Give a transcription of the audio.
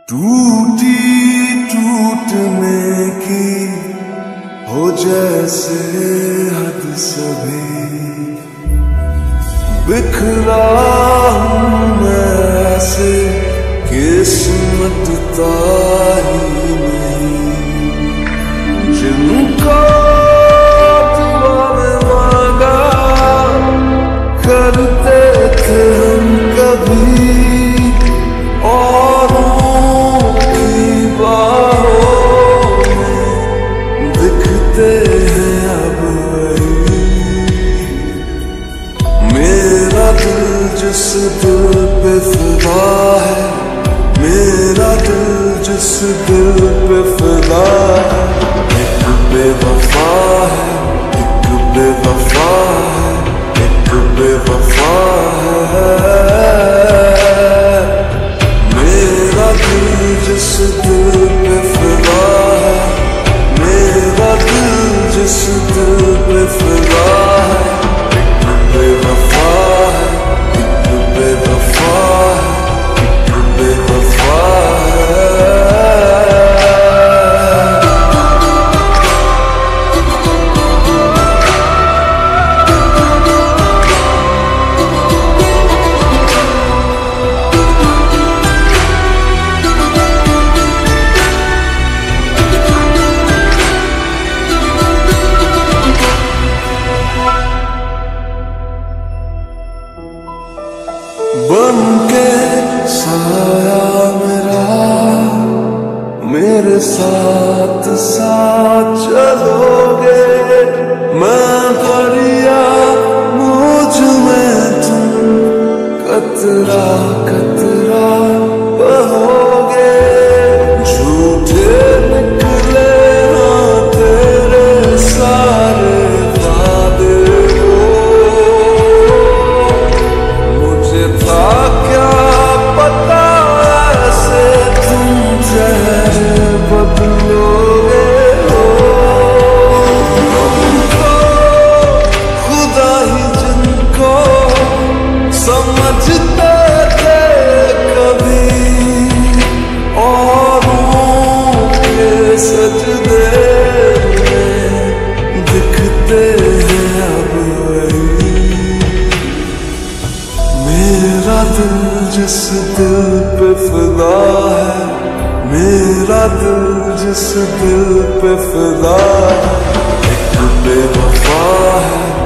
टूटी टूटने की हो जैसे हद सभी, बिखरा हूँ मैं ऐसे किस्मत ताही नहीं। जिनका दुआ में मांगा करते थे हम कभी, औरों की बाहों में दिखते हैं अब वही। मेरा दिल जिस दिल पे फिदा है, मेरा दिल जिस दिल पे फिदा है, एक बेवफा है, एक बेवफा है, एक बेवफा है। मेरा दिल जिस दिल पे फिदा है, मेरा दिल जिस दिल पे फिदा है, एक बेवफा है, एक बेवफा है, एक बेवफा है। बनके साया मेरा मेरे साथ साथ चलोगे, मैं दरिया मुझ में तुम कतरा कतरा बहोगे। झूठे निकले ना तेरे सारे वादे हो, मुझे था क्या पता ऐसे तुम चेहरे बदलोगे हो। हमको खुदा ही जिनको समझते थे कभी, औरों के सजदे में दिखते हैं अब वही। मेरा दिल जिस दिल पे फिदा है, मेरा दिल जिस दिल पे फिदा है, एक बेवफा है,